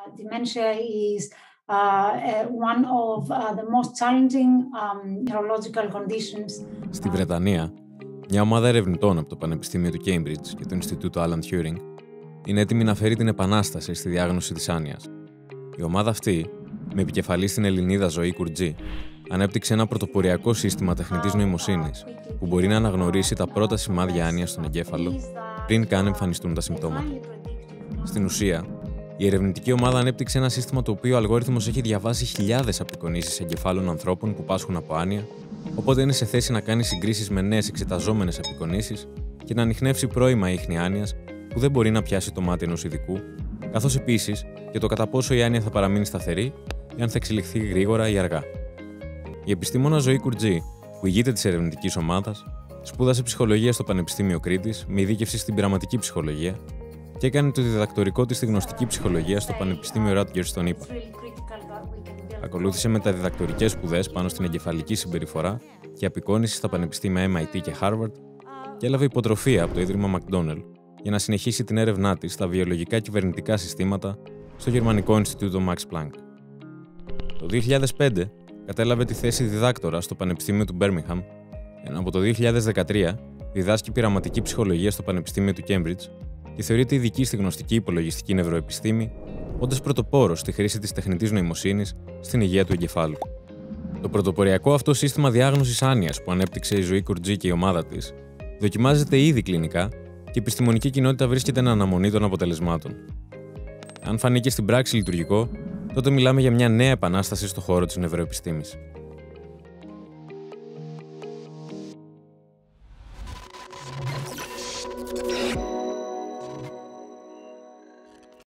Dementia is one of the most challenging neurological conditions. Στη Βρετανία, μια ομάδα ερευνητών από το Πανεπιστήμιο του Cambridge και το Ινστιτούτο Alan Turing είναι έτοιμη να φέρει την επανάσταση στη διάγνωση της άνοιας. Η ομάδα αυτή, με επικεφαλή στην Ελληνίδα Ζωή Κουρτζή, ανέπτυξε ένα πρωτοποριακό σύστημα τεχνητής νοημοσύνης που μπορεί να αναγνωρίσει τα πρώτα σημάδια άνοιας στον εγκέφαλο πριν καν εμφανιστούν τα συμπτώματα. Στην ουσία, η ερευνητική ομάδα ανέπτυξε ένα σύστημα το οποίο ο αλγόριθμος έχει διαβάσει χιλιάδες απεικονίσεις εγκεφάλων ανθρώπων που πάσχουν από άνοια, οπότε είναι σε θέση να κάνει συγκρίσεις με νέες εξεταζόμενες απεικονίσεις και να ανιχνεύσει πρώιμα ίχνη άνοιας που δεν μπορεί να πιάσει το μάτι ενός ειδικού, καθώς επίσης και το κατά πόσο η άνοια θα παραμείνει σταθερή ή αν θα εξελιχθεί γρήγορα ή αργά. Η επιστήμονα Ζωή Κουρτζή, που ηγείται της ερευνητικής ομάδας, σπούδασε ψυχολογία στο Πανεπιστήμιο Κρήτης με ειδίκευση στην πειραματική ψυχολογία και έκανε το διδακτορικό της στη γνωστική ψυχολογία στο Πανεπιστήμιο Rutgers στον ΗΠΑ. Ακολούθησε μεταδιδακτορικές σπουδές πάνω στην εγκεφαλική συμπεριφορά και απεικόνιση στα πανεπιστήμια MIT και Harvard και έλαβε υποτροφία από το Ίδρυμα McDonnell για να συνεχίσει την έρευνά της στα βιολογικά κυβερνητικά συστήματα στο Γερμανικό Ινστιτούτο Max Planck. Το 2005 κατέλαβε τη θέση διδάκτορα στο Πανεπιστήμιο του Birmingham, ενώ από το 2013 διδάσκει πειραματική ψυχολογία στο Πανεπιστήμιο του Cambridge και θεωρείται ειδική στη γνωστική υπολογιστική νευροεπιστήμη, όντας πρωτοπόρος στη χρήση της τεχνητής νοημοσύνης στην υγεία του εγκεφάλου. Το πρωτοποριακό αυτό σύστημα διάγνωσης άνοιας που ανέπτυξε η Ζωή Κουρτζή και η ομάδα της δοκιμάζεται ήδη κλινικά και η επιστημονική κοινότητα βρίσκεται εν αναμονή των αποτελεσμάτων. Αν φανεί και στην πράξη λειτουργικό, τότε μιλάμε για μια νέα επανάσταση στον χώρο της νευροεπιστήμης.